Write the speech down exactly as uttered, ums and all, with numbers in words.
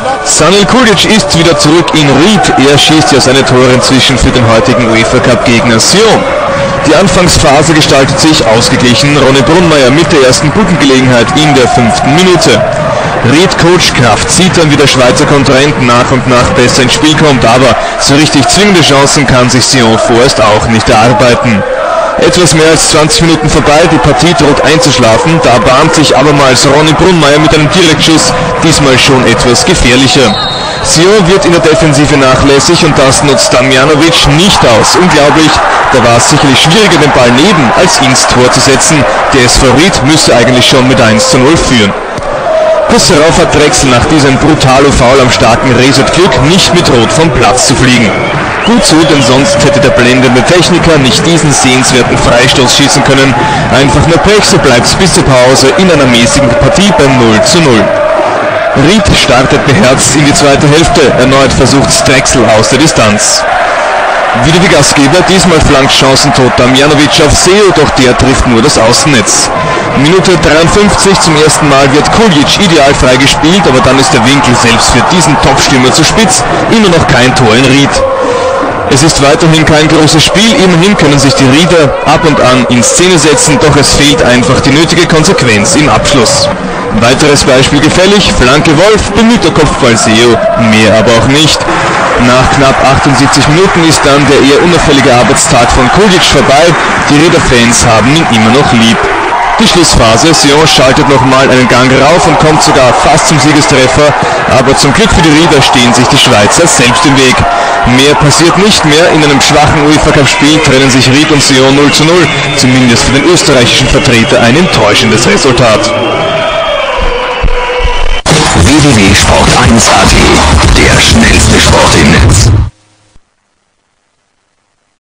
Sanil Kuljic ist wieder zurück in Ried. Er schießt ja seine Tore inzwischen für den heutigen UEFA Cup Gegner Sion. Die Anfangsphase gestaltet sich ausgeglichen. Ronny Brunnmeier mit der ersten guten Gelegenheit in der fünften Minute. Ried-Coach Kraft sieht dann, wie der Schweizer Kontrahent nach und nach besser ins Spiel kommt, aber so richtig zwingende Chancen kann sich Sion vorerst auch nicht erarbeiten. Etwas mehr als zwanzig Minuten vorbei, die Partie droht einzuschlafen, da bahnt sich abermals Ronny Brunnmeier mit einem Direktschuss, diesmal schon etwas gefährlicher. Sion wird in der Defensive nachlässig und das nutzt Damjanovic nicht aus. Unglaublich, da war es sicherlich schwieriger, den Ball neben als ins Tor zu setzen. Der S V Ried müsste eigentlich schon mit eins zu null führen. Kurz darauf hat Drechsel nach diesem brutalen Foul am starken Reset Glück, nicht mit Rot vom Platz zu fliegen. Gut so, denn sonst hätte der blendende Techniker nicht diesen sehenswerten Freistoß schießen können. Einfach nur Pech, so bleibt's bis zur Pause in einer mäßigen Partie beim null zu null. Ried startet beherzt in die zweite Hälfte, erneut versucht Drechsel aus der Distanz. Wieder die Gastgeber, diesmal flankt chancentot Damjanovic auf Seo, doch der trifft nur das Außennetz. Minute dreiundfünfzig, zum ersten Mal wird Kuljic ideal freigespielt, aber dann ist der Winkel selbst für diesen Topstürmer zu spitz, immer noch kein Tor in Ried. Es ist weiterhin kein großes Spiel, immerhin können sich die Rieder ab und an in Szene setzen, doch es fehlt einfach die nötige Konsequenz im Abschluss. Weiteres Beispiel gefällig, Flanke Wolf, bemühter Kopfball Seo, mehr aber auch nicht. Nach knapp achtundsiebzig Minuten ist dann der eher unauffällige Arbeitstag von Kuljic vorbei, die Rieder-Fans haben ihn immer noch lieb. Die Schlussphase, Sion schaltet nochmal einen Gang rauf und kommt sogar fast zum Siegestreffer, aber zum Glück für die Rieder stehen sich die Schweizer selbst im Weg. Mehr passiert nicht mehr, in einem schwachen UEFA Cup Spiel trennen sich Ried und Sion null zu null, zumindest für den österreichischen Vertreter ein enttäuschendes Resultat. w w w punkt sport eins punkt a t